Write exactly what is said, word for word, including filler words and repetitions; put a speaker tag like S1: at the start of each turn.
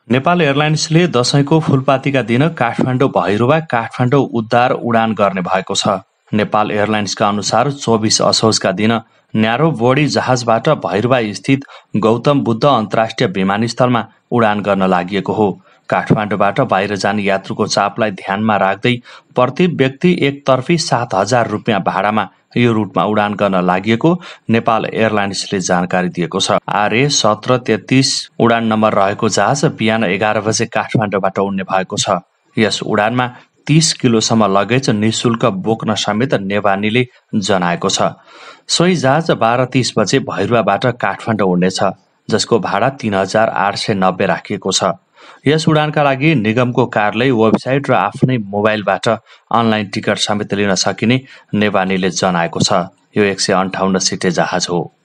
S1: नेपाल एयरलाइन्सले दशैंको फूलपातीका दिन काठमाडौँ भैरवा काठमाडौँ उद्धार उडान गर्ने भएको छ। नेपाल एयरलाइन्सका अनुसार चौबिस असोजका दिन न्यारो बॉडी जहाजबाट भैरवा स्थित गौतम बुद्ध अन्तर्राष्ट्रिय विमानस्थलमा उडान गर्न लागि हो। काठमाडौँबाट बाहिर जाने यात्रुको चापलाई ध्यानमा राख्दै प्रति व्यक्ति एकतर्फी सात हजार रुपियाँ भाडामा यो रुटमा उडान गर्न लागि नेपाल एयरलाइन्सले जानकारी दिएको छ। आरए सत्र तेत्तीस उडान नम्बर रहेको जहाज बिहान एघार बजे काठमाडौँबाट उड्ने भएको छ। यस उडानमा तीस किलोसम्म लगेज निशुल्क बोक्न समेत नेवानीले जनाएको छ। सोही जहाज बाह्र तीस बजे भैरवाबाट काठमाडौँ उड्नेछ, जसको भाडा तीन हजार आठ सय नब्बे राखिएको छ। यस उडानका लागि निगमको कार्यालय वेबसाइट र आफ्नै मोबाइलबाट अनलाइन टिकट समेत लिन सकिने नेवानीले जनाएको छ। यो एक सय अन्ठाउन्न सिटे जहाज हो।